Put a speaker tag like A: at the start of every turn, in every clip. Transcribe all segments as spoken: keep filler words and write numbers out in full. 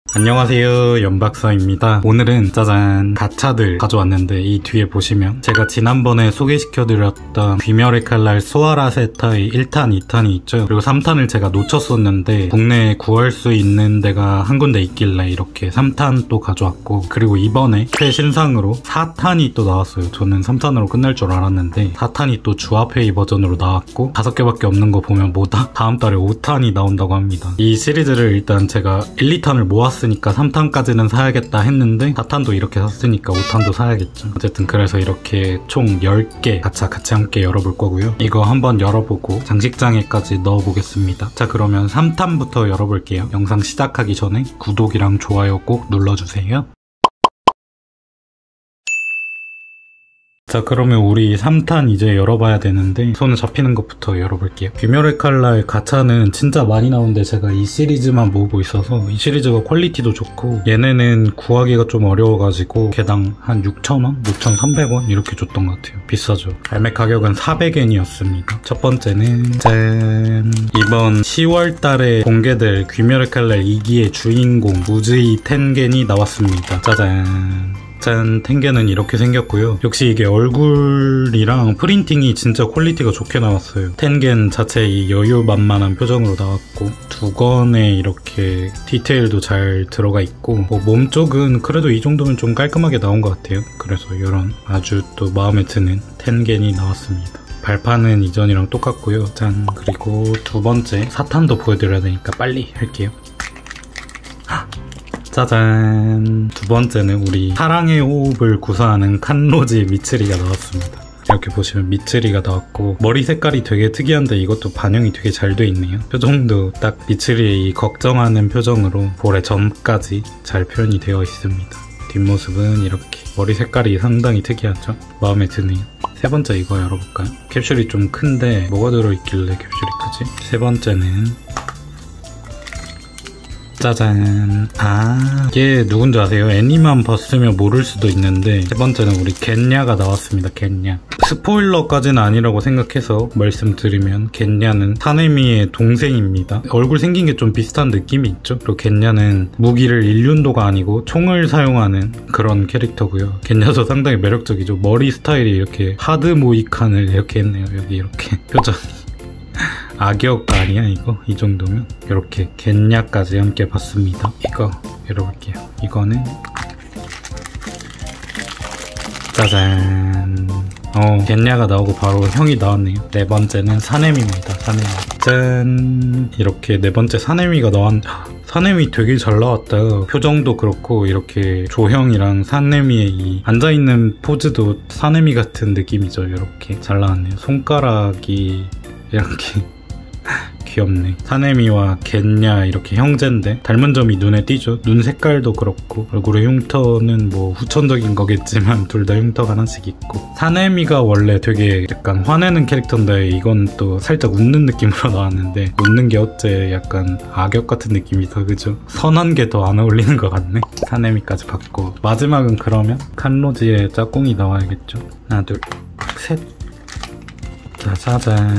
A: 안녕하세요, 연박사입니다. 오늘은 짜잔 가차들 가져왔는데, 이 뒤에 보시면 제가 지난번에 소개시켜드렸던 귀멸의 칼날 소아라세타의 일 탄, 이 탄이 있죠. 그리고 삼 탄을 제가 놓쳤었는데 국내에 구할 수 있는 데가 한 군데 있길래 이렇게 삼 탄 또 가져왔고, 그리고 이번에 최신상으로 사 탄이 또 나왔어요. 저는 삼 탄으로 끝날 줄 알았는데 사 탄이 또 주합회의 버전으로 나왔고, 다섯 개밖에 없는 거 보면 뭐다? 다음 달에 오 탄이 나온다고 합니다. 이 시리즈를 일단 제가 일, 이 탄을 모았으니까 삼 탄까지는 사야겠다 했는데 사 탄도 이렇게 샀으니까 오 탄도 사야겠죠. 어쨌든 그래서 이렇게 총 열 개 가차 같이 함께 열어볼 거고요. 이거 한번 열어보고 장식장에까지 넣어보겠습니다. 자, 그러면 삼 탄부터 열어볼게요. 영상 시작하기 전에 구독이랑 좋아요 꼭 눌러주세요. 자, 그러면 우리 삼 탄 이제 열어봐야 되는데 손은 잡히는 것부터 열어볼게요. 귀멸의 칼날 가차는 진짜 많이 나오는데 제가 이 시리즈만 모으고 있어서 이 시리즈가 퀄리티도 좋고, 얘네는 구하기가 좀 어려워가지고 개당 한 육천 원? 육천삼백 원? 이렇게 줬던 것 같아요. 비싸죠. 발매 가격은 사백 엔이었습니다. 첫 번째는 짠! 이번 시월 달에 공개될 귀멸의 칼날 이 기의 주인공 무즈이 텐겐이 나왔습니다. 짜잔! 짠, 텐겐은 이렇게 생겼고요. 역시 이게 얼굴이랑 프린팅이 진짜 퀄리티가 좋게 나왔어요. 텐겐 자체 이 여유만만한 표정으로 나왔고, 두건에 이렇게 디테일도 잘 들어가 있고, 뭐 몸 쪽은 그래도 이 정도면 좀 깔끔하게 나온 것 같아요. 그래서 이런 아주 또 마음에 드는 텐겐이 나왔습니다. 발판은 이전이랑 똑같고요. 짠. 그리고 두 번째 사 탄도 보여드려야 되니까 빨리 할게요. 짜잔! 두 번째는 우리 사랑의 호흡을 구사하는 칸로지 미츠리가 나왔습니다. 이렇게 보시면 미츠리가 나왔고, 머리 색깔이 되게 특이한데 이것도 반영이 되게 잘 돼 있네요. 표정도 딱 미츠리의 이 걱정하는 표정으로 볼의 점까지 잘 표현이 되어 있습니다. 뒷모습은 이렇게 머리 색깔이 상당히 특이하죠? 마음에 드네요. 세 번째 이거 열어볼까요? 캡슐이 좀 큰데 뭐가 들어있길래 캡슐이 크지? 세 번째는 짜잔. 아, 이게 누군지 아세요? 애니만 봤으면 모를 수도 있는데, 세 번째는 우리 겐냐가 나왔습니다. 겐냐. 스포일러까지는 아니라고 생각해서 말씀드리면, 겐냐는 사네미의 동생입니다. 얼굴 생긴 게 좀 비슷한 느낌이 있죠? 그리고 겐냐는 무기를 일륜도가 아니고 총을 사용하는 그런 캐릭터고요. 겐냐도 상당히 매력적이죠. 머리 스타일이 이렇게 하드 모이칸을 이렇게 했네요. 여기 이렇게 표정이. 악역 아니야 이거? 이 정도면? 이렇게 겐냐까지 함께 봤습니다. 이거 열어볼게요. 이거는 짜잔. 어, 겐냐가 나오고 바로 형이 나왔네요. 네 번째는 사네미입니다. 사네미. 짠. 이렇게 네 번째 사네미가 나왔는데, 사네미 되게 잘 나왔다. 표정도 그렇고 이렇게 조형이랑 사네미의 이 앉아있는 포즈도 사네미 같은 느낌이죠. 이렇게 잘 나왔네요. 손가락이 이렇게 귀엽네. 사네미와 겐냐 이렇게 형제인데 닮은 점이 눈에 띄죠. 눈 색깔도 그렇고, 얼굴의 흉터는 뭐 후천적인 거겠지만 둘 다 흉터가 하나씩 있고, 사네미가 원래 되게 약간 화내는 캐릭터인데 이건 또 살짝 웃는 느낌으로 나왔는데, 웃는 게 어째 약간 악역 같은 느낌이다, 그죠? 선한 게 더 안 어울리는 것 같네. 사네미까지 봤고, 마지막은 그러면 칸로지의 짝꿍이 나와야겠죠. 하나 둘 셋. 자, 짜잔.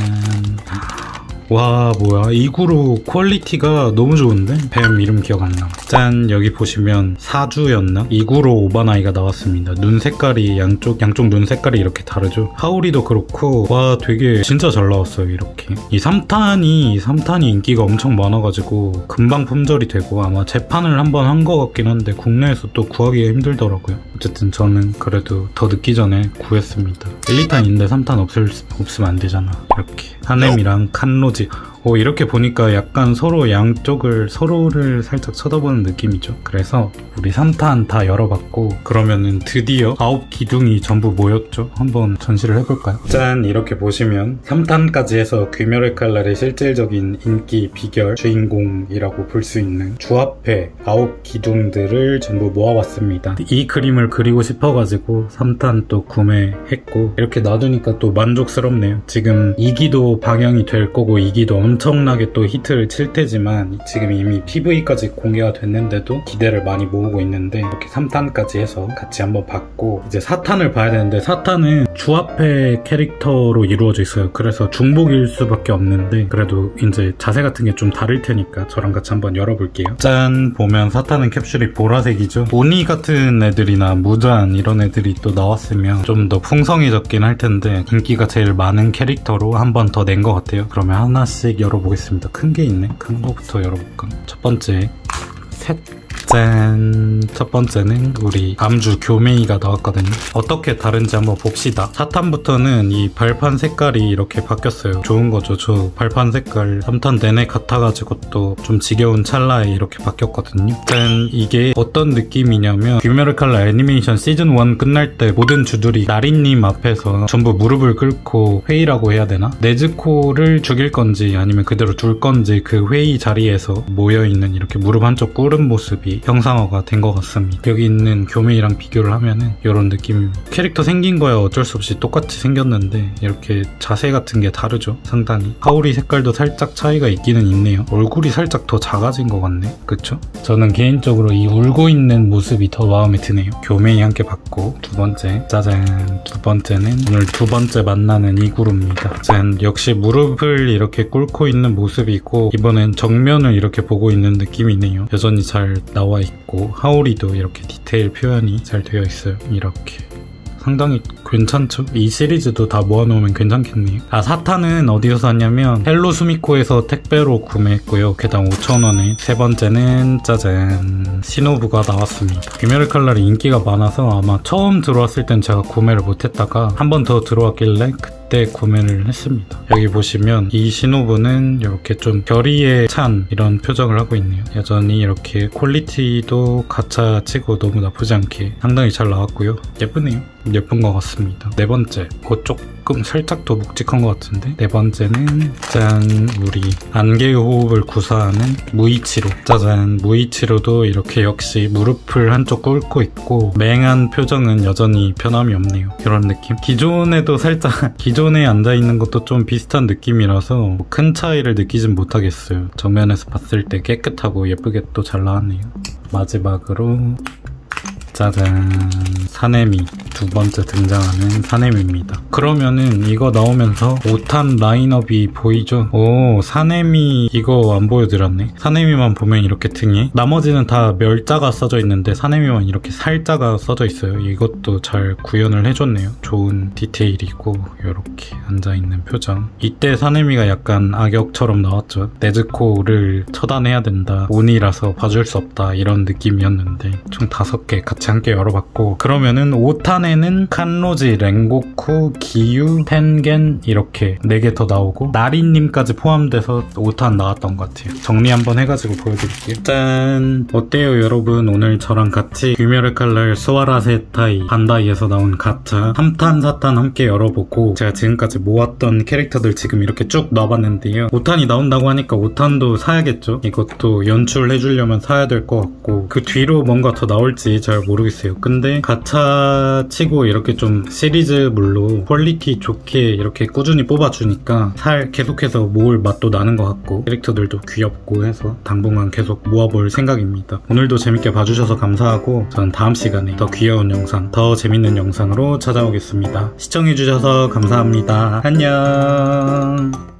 A: 와, 뭐야, 이구로 퀄리티가 너무 좋은데? 뱀 이름 기억 안 나. 짠. 여기 보시면 사주였나? 이구로 오바나이가 나왔습니다. 눈 색깔이 양쪽 양쪽 눈 색깔이 이렇게 다르죠. 하우리도 그렇고, 와, 되게 진짜 잘 나왔어요. 이렇게 이 삼 탄이 삼 탄이 인기가 엄청 많아가지고 금방 품절이 되고, 아마 재판을 한번 한 것 같긴 한데 국내에서 또 구하기가 힘들더라고요. 어쨌든 저는 그래도 더 늦기 전에 구했습니다. 일, 이 탄인데 삼 탄 없을, 없으면 안 되잖아. 이렇게 사네미랑 칸로지. 어, 이렇게 보니까 약간 서로 양쪽을 서로를 살짝 쳐다보는 느낌이죠. 그래서 우리 삼 탄 다 열어봤고, 그러면은 드디어 아홉 기둥이 전부 모였죠. 한번 전시를 해볼까요? 짠. 이렇게 보시면 삼 탄까지 해서 귀멸의 칼날의 실질적인 인기 비결 주인공이라고 볼 수 있는 주합회 아홉 기둥들을 전부 모아봤습니다. 이 그림을 그리고 싶어가지고 삼 탄 또 구매했고, 이렇게 놔두니까 또 만족스럽네요. 지금 이 기도 방영이 될 거고 이 기도 엄청나게 또 히트를 칠 테지만 지금 이미 피브이까지 공개가 됐는데도 기대를 많이 모으고 있는데 이렇게 삼 탄까지 해서 같이 한번 봤고, 이제 사 탄을 봐야 되는데 사 탄은 주합회 캐릭터로 이루어져 있어요. 그래서 중복일 수밖에 없는데 그래도 이제 자세 같은 게 좀 다를 테니까 저랑 같이 한번 열어볼게요. 짠! 보면 사 탄은 캡슐이 보라색이죠. 오니 같은 애들이나 무단 이런 애들이 또 나왔으면 좀 더 풍성해졌긴 할 텐데 인기가 제일 많은 캐릭터로 한 번 더 낸 것 같아요. 그러면 하나씩 열어보겠습니다. 큰 게 있네. 큰 거부터 열어볼까? 첫 번째, 셋. 짠! 첫 번째는 우리 암주 교메이가 나왔거든요. 어떻게 다른지 한번 봅시다. 사 탄부터는 이 발판 색깔이 이렇게 바뀌었어요. 좋은 거죠. 저 발판 색깔 삼 탄 내내 같아가지고 또 좀 지겨운 찰나에 이렇게 바뀌었거든요. 짠! 이게 어떤 느낌이냐면 귀멸의 칼날 애니메이션 시즌 일 끝날 때 모든 주들이 나린님 앞에서 전부 무릎을 꿇고 회의라고 해야 되나? 네즈코를 죽일 건지 아니면 그대로 둘 건지 그 회의 자리에서 모여있는 이렇게 무릎 한쪽 꿇은 모습이 형상화가 된 것 같습니다. 여기 있는 교메이랑 비교를 하면은 이런 느낌입니다. 캐릭터 생긴 거야 어쩔 수 없이 똑같이 생겼는데 이렇게 자세 같은 게 다르죠. 상당히 하울이 색깔도 살짝 차이가 있기는 있네요. 얼굴이 살짝 더 작아진 것 같네. 그쵸? 저는 개인적으로 이 울고 있는 모습이 더 마음에 드네요. 교메이 함께 봤고, 두 번째, 짜잔, 두 번째는 오늘 두 번째 만나는 이구루입니다. 짠, 역시 무릎을 이렇게 꿇고 있는 모습이고 이번엔 정면을 이렇게 보고 있는 느낌이네요. 여전히 잘 나와 있고 하울이도 이렇게 디테일 표현이 잘 되어 있어요. 이렇게 상당히 괜찮죠? 이 시리즈도 다 모아놓으면 괜찮겠네요. 아, 사 탄은 어디서 샀냐면 헬로 수미코에서 택배로 구매했고요. 개당 오천 원에. 세 번째는 짜잔, 시노부가 나왔습니다. 귀멸의 칼날이 인기가 많아서 아마 처음 들어왔을 땐 제가 구매를 못했다가 한 번 더 들어왔길래 그때 구매를 했습니다. 여기 보시면 이 시노부는 이렇게 좀 결의에 찬 이런 표정을 하고 있네요. 여전히 이렇게 퀄리티도 가차 치고 너무 나쁘지 않게 상당히 잘 나왔고요. 예쁘네요. 예쁜 것 같습니다. 네 번째, 그거 조금 살짝 더 묵직한 것 같은데, 네 번째는 짠, 우리 안개의 호흡을 구사하는 무이치로. 짜잔, 무이치로도 이렇게 역시 무릎을 한쪽 꿇고 있고 맹한 표정은 여전히 변함이 없네요. 이런 느낌. 기존에도 살짝 기존에 앉아있는 것도 좀 비슷한 느낌이라서 큰 차이를 느끼진 못하겠어요. 정면에서 봤을 때 깨끗하고 예쁘게 또 잘 나왔네요. 마지막으로 짜잔, 사네미. 두 번째 등장하는 사네미입니다. 그러면은 이거 나오면서 오 탄 라인업이 보이죠? 오, 사네미 이거 안 보여드렸네. 사네미만 보면 이렇게 등에, 나머지는 다 멸자가 써져 있는데 사네미만 이렇게 살자가 써져 있어요. 이것도 잘 구현을 해줬네요. 좋은 디테일이고 이렇게 앉아있는 표정. 이때 사네미가 약간 악역처럼 나왔죠. 네즈코를 처단해야 된다, 오니라서 봐줄 수 없다, 이런 느낌이었는데 총 다섯 개 같이 함께 열어봤고, 그러면은 오 탄에는 칸로지, 랭고쿠, 기유, 텐겐 이렇게 네 개 더 나오고 나린님까지 포함돼서 오 탄 나왔던 것 같아요. 정리 한번 해가지고 보여드릴게요. 짠! 어때요 여러분? 오늘 저랑 같이 귀멸의 칼날 스와라세타이 반다이에서 나온 가차 삼 탄, 사 탄 함께 열어보고 제가 지금까지 모았던 캐릭터들 지금 이렇게 쭉 놔봤는데요. 오 탄이 나온다고 하니까 오 탄도 사야겠죠? 이것도 연출해주려면 사야 될 것 같고, 그 뒤로 뭔가 더 나올지 잘 모르겠어요. 근데 가차 치고 이렇게 좀 시리즈물로 퀄리티 좋게 이렇게 꾸준히 뽑아주니까 살 계속해서 모을 맛도 나는 것 같고 캐릭터들도 귀엽고 해서 당분간 계속 모아볼 생각입니다. 오늘도 재밌게 봐주셔서 감사하고 저는 다음 시간에 더 귀여운 영상, 더 재밌는 영상으로 찾아오겠습니다. 시청해주셔서 감사합니다. 안녕.